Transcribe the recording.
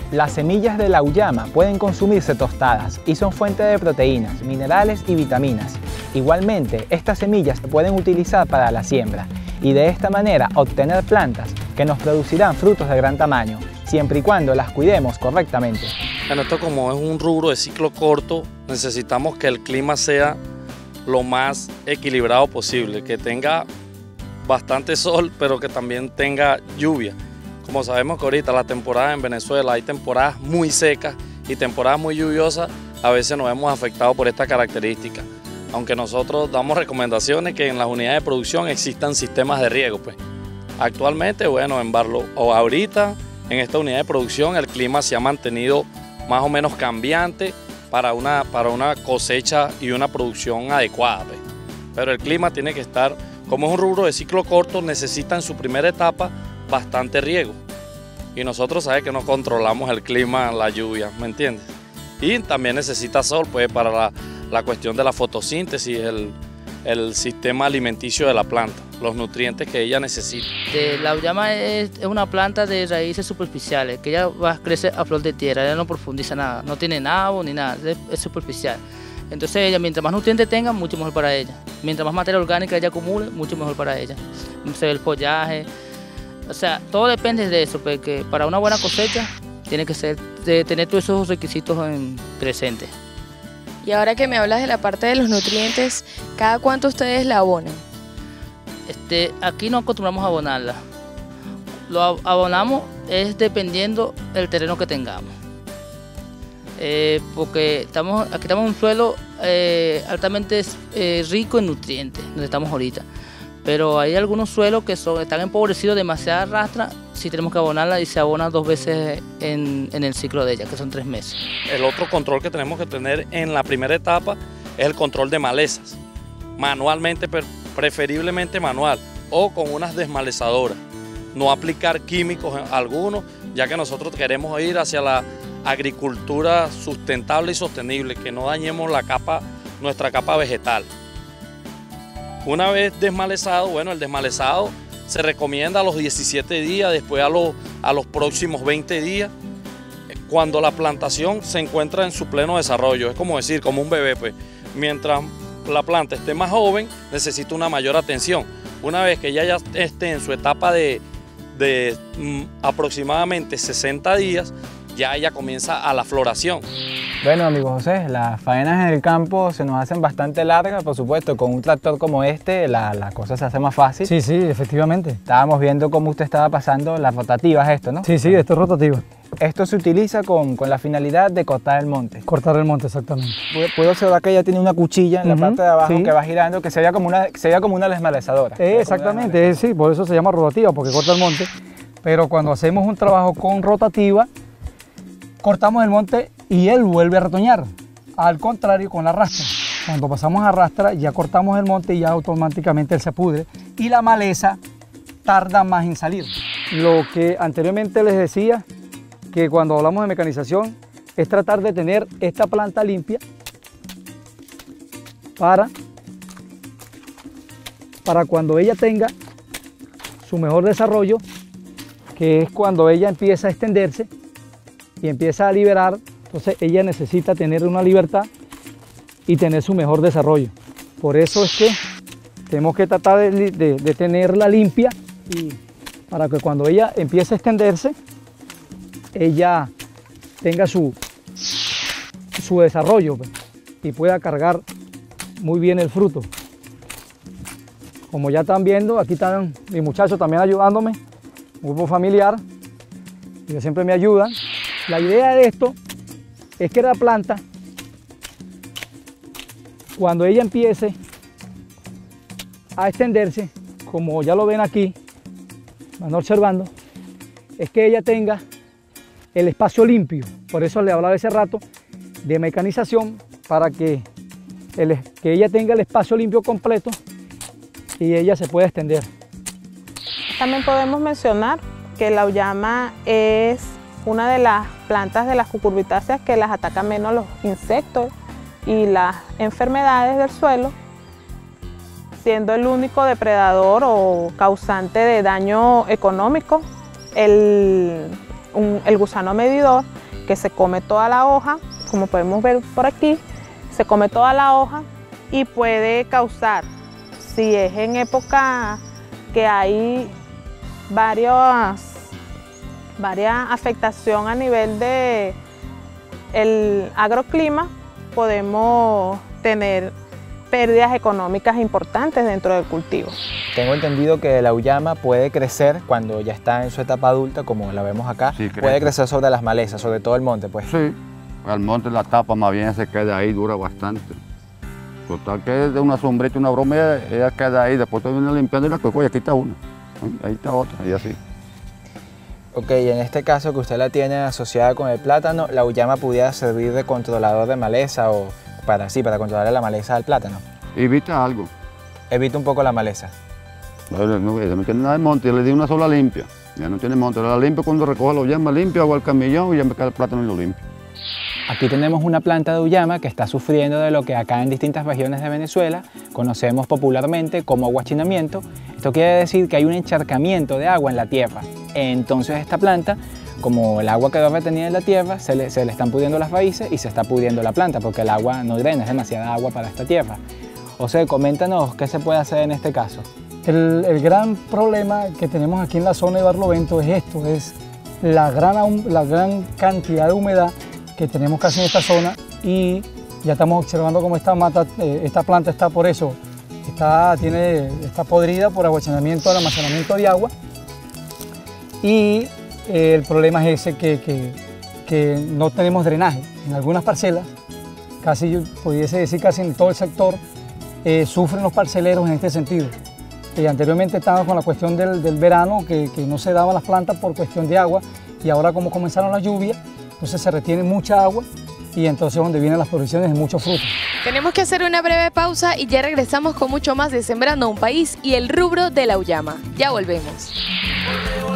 Las semillas de la auyama pueden consumirse tostadas y son fuente de proteínas, minerales y vitaminas. Igualmente, estas semillas se pueden utilizar para la siembra y de esta manera obtener plantas que nos producirán frutos de gran tamaño, siempre y cuando las cuidemos correctamente. Bueno, esto como es un rubro de ciclo corto, necesitamos que el clima sea lo más equilibrado posible, que tenga bastante sol, pero que también tenga lluvia. Como sabemos que ahorita la temporada en Venezuela hay temporadas muy secas y temporadas muy lluviosas, a veces nos vemos afectados por esta característica. Aunque nosotros damos recomendaciones que en las unidades de producción existan sistemas de riego, pues. Actualmente, bueno, ahorita en esta unidad de producción el clima se ha mantenido más o menos cambiante para una cosecha y una producción adecuada, pues. Pero el clima tiene que estar, como es un rubro de ciclo corto, necesita en su primera etapa bastante riego. Y nosotros sabemos que no controlamos el clima, la lluvia, ¿me entiendes? Y también necesita sol, pues, para la cuestión de la fotosíntesis, el sistema alimenticio de la planta, los nutrientes que ella necesita. La auyama es una planta de raíces superficiales, que ella crece a flor de tierra, ella no profundiza nada, no tiene nabo ni nada, es superficial. Entonces ella, mientras más nutrientes tenga, mucho mejor para ella. Mientras más materia orgánica ella acumule, mucho mejor para ella. Se ve el follaje, o sea, todo depende de eso, porque para una buena cosecha tiene que tener todos esos requisitos presentes. Y ahora que me hablas de la parte de los nutrientes, ¿cada cuánto ustedes la abonan? Aquí no acostumbramos a abonarla. Lo abonamos es dependiendo del terreno que tengamos. Porque aquí estamos en un suelo altamente rico en nutrientes, donde estamos ahorita. Pero hay algunos suelos que están empobrecidos, demasiada rastra, sí tenemos que abonarla y se abona 2 veces en el ciclo de ella, que son 3 meses. El otro control que tenemos que tener en la primera etapa es el control de malezas, manualmente, preferiblemente manual o con unas desmalezadoras. No aplicar químicos algunos, ya que nosotros queremos ir hacia la agricultura sustentable y sostenible, que no dañemos nuestra capa vegetal. Una vez desmalezado, bueno, el desmalezado se recomienda a los 17 días, después a los próximos 20 días, cuando la plantación se encuentra en su pleno desarrollo. Es como decir, como un bebé, pues. Mientras la planta esté más joven, necesita una mayor atención. Una vez que ella ya esté en su etapa de aproximadamente 60 días, ya ella comienza a la floración. Bueno, amigo José, las faenas en el campo se nos hacen bastante largas, por supuesto, con un tractor como este la cosa se hace más fácil. Sí, sí, efectivamente. Estábamos viendo cómo usted estaba pasando las rotativas, esto, ¿no? Sí, sí, esto es rotativa. Esto se utiliza con la finalidad de cortar el monte. Cortar el monte, exactamente. Puedo observar que ella tiene una cuchilla en la parte de abajo, sí, que va girando, que sería como una desmalezadora. Exactamente, sí, por eso se llama rotativa, porque corta el monte. Pero cuando hacemos un trabajo con rotativa, cortamos el monte y él vuelve a retoñar. Al contrario, con la rastra. Cuando pasamos a rastra, ya cortamos el monte y ya automáticamente él se pudre y la maleza tarda más en salir. Lo que anteriormente les decía, que cuando hablamos de mecanización, es tratar de tener esta planta limpia para cuando ella tenga su mejor desarrollo, que es cuando ella empieza a extenderse y empieza a liberar. Entonces ella necesita tener una libertad y tener su mejor desarrollo. Por eso es que tenemos que tratar de tenerla limpia y para que cuando ella empiece a extenderse, ella tenga su desarrollo, pues, y pueda cargar muy bien el fruto. Como ya están viendo, aquí están mis muchachos también ayudándome, un grupo familiar, ellos siempre me ayudan. La idea de esto es que la planta, cuando ella empiece a extenderse, como ya lo ven aquí, van observando, es que ella tenga el espacio limpio. Por eso le hablaba ese rato de mecanización, para que ella tenga el espacio limpio completo y ella se pueda extender. También podemos mencionar que la auyama es una de las plantas de las cucurbitáceas que las atacan menos los insectos y las enfermedades del suelo, siendo el único depredador o causante de daño económico el gusano medidor, que se come toda la hoja, como podemos ver por aquí, se come toda la hoja y puede causar, si es en época que hay varias afectación a nivel de el agroclima, podemos tener pérdidas económicas importantes dentro del cultivo. Tengo entendido que la auyama puede crecer cuando ya está en su etapa adulta, como la vemos acá, Sí, crece. puede crecer sobre las malezas, sobre todo el monte, pues. Sí, al monte la tapa más bien se queda ahí, dura bastante. Total que es de una sombrita, una broma, ella queda ahí, después te viene limpiando y la coco y aquí está una, ahí está otra, y así. Ok, en este caso que usted la tiene asociada con el plátano, la auyama pudiera servir de controlador de maleza o para controlar la maleza del plátano. Evita algo. Evita un poco la maleza. Ella no tiene nada de monte, yo le di una sola limpia. Ya no tiene monte, la limpio cuando recojo la auyama, limpio, hago el camellón y ya me queda el plátano y lo limpio. Aquí tenemos una planta de auyama que está sufriendo de lo que acá en distintas regiones de Venezuela conocemos popularmente como aguachinamiento. Esto quiere decir que hay un encharcamiento de agua en la tierra. Entonces esta planta, como el agua quedó retenida en la tierra, se le están pudriendo las raíces y se está pudriendo la planta porque el agua no drena, es demasiada agua para esta tierra. José, coméntanos qué se puede hacer en este caso. El gran problema que tenemos aquí en la zona de Barlovento es esto, es la gran cantidad de humedad que tenemos casi en esta zona y ya estamos observando cómo esta planta está por eso, está podrida por aguachinamiento, almacenamiento de agua y el problema es ese que no tenemos drenaje. En algunas parcelas, casi yo pudiese decir casi en todo el sector, sufren los parceleros en este sentido. Anteriormente estábamos con la cuestión del verano, que no se daban las plantas por cuestión de agua y ahora como comenzaron las lluvias, entonces se retiene mucha agua y entonces es donde vienen las producciones de muchos frutos. Tenemos que hacer una breve pausa y ya regresamos con mucho más de Sembrando un País y el rubro de la auyama. Ya volvemos.